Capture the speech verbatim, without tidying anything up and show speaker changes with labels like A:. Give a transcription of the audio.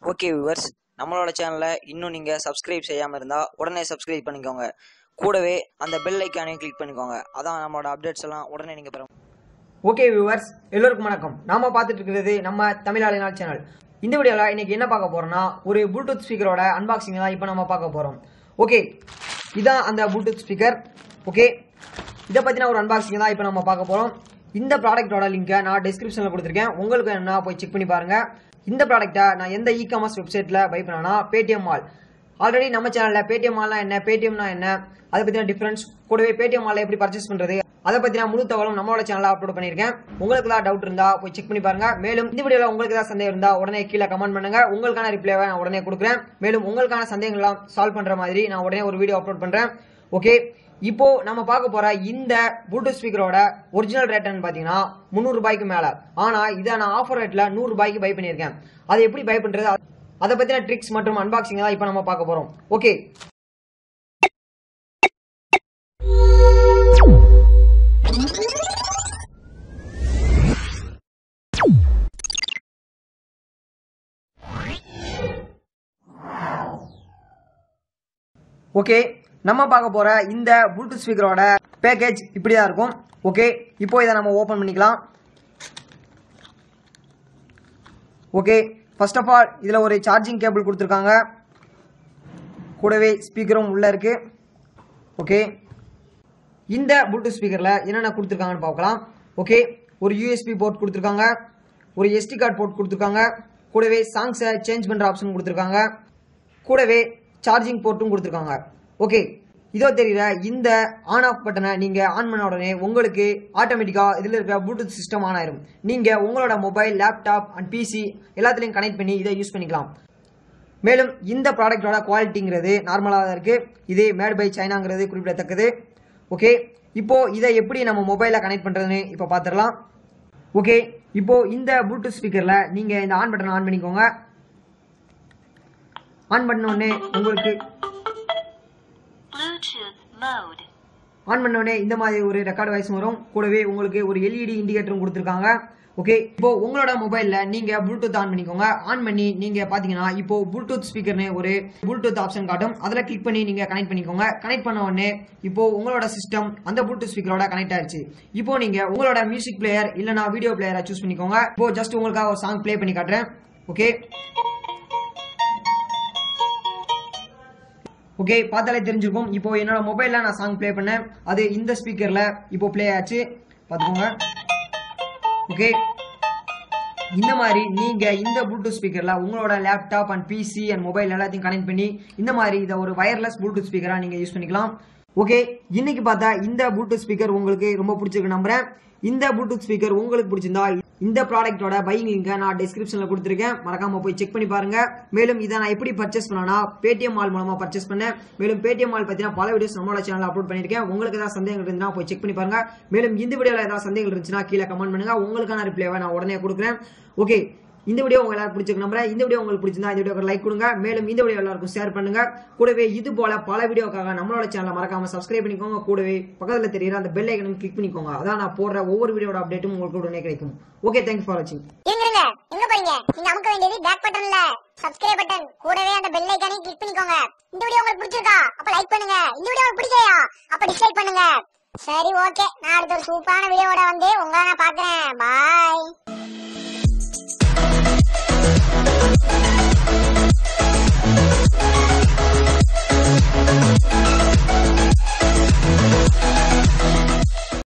A: Okay viewers, நம்மளோட சேனலை இன்னும் நீங்கள் சப்ஸ்கிரைப் செய்யாமல் இருந்தால் உடனே சப்ஸ்கிரைப் பண்ணிக்கோங்க. கூடவே அந்த பெல் ஐக்கானையும் கிளிக் பண்ணிக்கோங்க. அதான் நம்மளோட அப்டேட்ஸ் எல்லாம் உடனே நீங்கள் பெறும்.
B: ஓகே வியூவர்ஸ், எல்லோருக்கும் வணக்கம். நாம பார்த்துட்டு இருக்கிறது நம்ம தமிழாளி நாள் சேனல். இந்த வீடியோவில் இன்னைக்கு என்ன பார்க்க போறோம்னா, ஒரு ப்ளூடூத் ஸ்பீக்கரோட அன்பாக்சிங் தான் இப்போ நம்ம பார்க்க போகிறோம். ஓகே, இதான் அந்த ப்ளூடூத் ஸ்பீக்கர். ஓகே, இதை பற்றின ஒரு அன்பாக்சிங் தான் இப்போ நம்ம பார்க்க போகிறோம். இந்த ப்ராடக்ட்டோட லிங்கை நான் டிஸ்கிரிப்ஷனில் கொடுத்துருக்கேன். உங்களுக்கு என்ன போய் செக் பண்ணி பாருங்க. இந்த ப்ராடக்ட்டை நான் எந்த இ காமர்ஸ் வெப்சைட்டில் பை பண்ணேன்னா பேடிஎம் மால். ஆல்ரெடி நம்ம சேனலில் பேடிஎம் மால்னா என்ன, பேடிஎம்னா என்ன, அதை பற்றின டிஃபரன்ஸ், கூடவே பேடிஎம் மாலில் எப்படி பர்ச்சேஸ் பண்ணுறது, அதை பற்றின முழு தகவலும் நம்மளோட சேனலில் அப்லோட் பண்ணியிருக்கேன். உங்களுக்கு தான் டவுட் இருந்தால் போய் செக் பண்ணி பாருங்க. மேலும் இந்த வீடியோவில் உங்களுக்கு ஏதாவது சந்தேகம் இருந்தால் உடனே கீழே கமெண்ட் பண்ணுங்க. உங்களுக்கான ரிப்ளைவை நான் உடனே கொடுக்குறேன். மேலும் உங்களுக்கான சந்தேகங்கள்லாம் சால்வ் பண்ணுற மாதிரி நான் உடனே ஒரு வீடியோ அப்லோட் பண்ணுறேன். ஓகே, இப்போ நம்ம பார்க்க போற இந்த ப்ளூடூத் ஸ்பீக்கரோட ஒரிஜினல் ரேட்னு பாத்தீங்கன்னா முந்நூறு ரூபாய்க்கு மேல. ஆனா இதை நான் ஆஃபர் ரேட்ல நூறு ரூபாய்க்கு பை பண்ணியிருக்கேன். அதை எப்படி பை பண்றது, அதை பத்தின ட்ரிக்ஸ் மற்றும் அன்பாக்சிங் தான் இப்போ நம்ம பார்க்க போறோம். ஓகே, ஓகே நம்ம பார்க்க போற இந்த ப்ளூடூத் ஸ்பீக்கரோட பேக்கேஜ் இப்படிதான் இருக்கும். ஓகே, இப்போ இதை நம்ம ஓபன் பண்ணிக்கலாம். ஓகே, ஃபர்ஸ்ட் ஆஃப் ஆல் இதுல ஒரு சார்ஜிங் கேபிள் கொடுத்துருக்காங்க. கூடவே ஸ்பீக்கரும் உள்ள இருக்கு. ஓகே, இந்த ப்ளூடூத் ஸ்பீக்கர்ல என்னென்ன கொடுத்துருக்காங்கன்னு பார்க்கலாம். ஓகே, ஒரு யூஎஸ்பி போர்ட் கொடுத்துருக்காங்க, ஒரு எஸ்டி கார்டு போர்ட் கொடுத்துருக்காங்க, கூடவே சாங்ஸை சேஞ்ச் பண்ற ஆப்ஷன் கொடுத்துருக்காங்க, கூடவே சார்ஜிங் போர்ட்டும் கொடுத்துருக்காங்க. ஓகே, இதோ தெரியல இந்த ஆன் ஆஃப் பட்டனை நீங்க ஆன் பண்ண உடனே உங்களுக்கு ஆட்டோமேட்டிக்கா இதுல இருக்கிற ப்ளூடூத் சிஸ்டம் ஆன் ஆயிரும். நீங்க உங்களோட மொபைல், லேப்டாப் அண்ட் பிசி எல்லாத்துலயும் கனெக்ட் பண்ணி இதை யூஸ் பண்ணிக்கலாம். மேலும் இந்த ப்ராடக்டோட குவாலிட்டிங்கிறது நார்மலாக தான் இருக்கு. இது மேட் பை சைனாங்கிறது குறிப்பிடத்தக்கது. ஓகே, இப்போ இதை எப்படி நம்ம மொபைல கனெக்ட் பண்றதுன்னு இப்போ பார்த்துடலாம். ஓகே, இப்போ இந்த ப்ளூடூத் ஸ்பீக்கர்ல நீங்க இந்த ஆன் பட்டனை ஆன் பண்ணிக்கோங்க. ஆன் பண்ண உடனே உங்களுக்கு ஆன் பண்ண உடனே இந்த மாதிரி ஒரு ரெக்கார்ட் வாய்ஸ் வரும். கூடவே உங்களுக்கு ஒரு எல்இடி இண்டிகேட்டரும் கொடுத்துருக்காங்க. ஓகே, இப்போ உங்களோட மொபைல்ல நீங்க ப்ளூடூத் ஆன் பண்ணிக்கோங்க. ஆன் பண்ணி நீங்க பாத்தீங்கன்னா இப்போ ப்ளூடூத் ஸ்பீக்கர்னு ஒரு ப்ளூடூத் ஆப்ஷன் காட்டும். அதுல கிளிக் பண்ணி நீங்க கனெக்ட் பண்ணிக்கோங்க. கனெக்ட் பண்ண உடனே இப்போ உங்களோட சிஸ்டம் அந்த ப்ளூடூத் ஸ்பீக்கரோட கனெக்ட் ஆயிடுச்சு. இப்போ நீங்க உங்களோட மியூசிக் பிளேயர் இல்லனா வீடியோ பிளேயரை சூஸ் பண்ணிக்கோங்க. இப்போ ஜஸ்ட் உங்களுக்காக ஒரு சாங் பிளே பண்ணி காட்டுறேன். ஓகே ஓகே பார்த்தாலே தெரிஞ்சிருக்கும். இப்போ என்னோட மொபைல்ல நான் சாங் பிளே பண்ணேன். அது இந்த ஸ்பீக்கர்ல இப்போ பிளே ஆச்சு, பாத்துக்கோங்க. ஓகே, இந்த மாதிரி நீங்க இந்த ப்ளூடூத் ஸ்பீக்கர்ல உங்களோட laptop and PC and mobile எல்லாத்தையும் கனெக்ட் பண்ணி இந்த மாதிரி இதை ஒரு வயர்லெஸ் ப்ளூடூத் ஸ்பீக்கரா நீங்க யூஸ் பண்ணிக்கலாம். ஓகே, இன்னைக்கு பார்த்தா இந்த ப்ளூடூத் ஸ்பீக்கர் உங்களுக்கு ரொம்ப பிடிச்சிருக்கு நம்புறேன். இந்த ப்ளூடூத் ஸ்பீக்கர் உங்களுக்கு பிடிச்சிருந்தா இந்த ப்ராடக்ட்டோட பையிங் லிங்கை நான் டிஸ்கிரிப்ஷன்ல கொடுத்துருக்கேன். மறக்காம போய் செக் பண்ணி பாருங்க. மேலும் இதை நான் எப்படி பர்ச்சேஸ் பண்ணனா பேடிஎம் மால் மூலமா பர்ச்சேஸ் பண்ணேன். மேலும் பேடிஎம் மால் பத்தின பல வீடியோஸ் நம்மளோட சேனல்ல அப்லோட் பண்ணிருக்கேன். உங்களுக்கு ஏதாவது சந்தேகங்கள் இருந்தா போய் செக் பண்ணி பாருங்க. மேலும் இந்த வீடியோல ஏதாவது சந்தேகங்கள் இருந்துச்சுன்னா கீழே கமெண்ட் பண்ணுங்க. உங்களுக்கான ரிப்ளைவை நான் உடனே கொடுக்குறேன். ஓகே, இந்த வீடியோ உங்களுக்கு எல்லாரும் பிடிச்சிருக்கு நம்புறேன். இந்த வீடியோ உங்களுக்கு பிடிச்சிருந்தா இந்த வீடியோக்கு லைக் கொடுங்க. மேலும் இந்த வீடியோ எல்லாருக்கும் ஷேர் பண்ணுங்க. கூடவே இது போல பல வீடியோக்காக நம்மளோட சேனலை மறக்காம சப்ஸ்கிரைப் பண்ணிக்கோங்க. கூடவே பக்கத்துல தெரியுற அந்த பெல் ஐக்கனை கிளிக் பண்ணிக்கோங்க. அதான் நான் போடுற ஒவ்வொரு வீடியோட அப்டேட்டும் உங்களுக்கு உடனே கிடைக்கும். ஓகே, தேங்க்ஸ் ஃபார் வாட்சிங்.
C: இருங்க, எங்க போறீங்க? நீங்க அமுக்க வேண்டியது பேக் பட்டன்ல சப்ஸ்கிரைப் பட்டன், கூடவே அந்த பெல் ஐகானை கிளிக் பண்ணிக்கோங்க. இந்த வீடியோ உங்களுக்கு பிடிச்சிருக்கா அப்ப லைக் பண்ணுங்க. இந்த வீடியோ உங்களுக்கு பிடிக்கலையா அப்ப டிஸ்லைக் பண்ணுங்க. சரி, ஓகே, நான் அடுத்த ஒரு சூப்பரான வீடியோவோட வந்து உங்களை நான் பாக்குறேன். பாய்.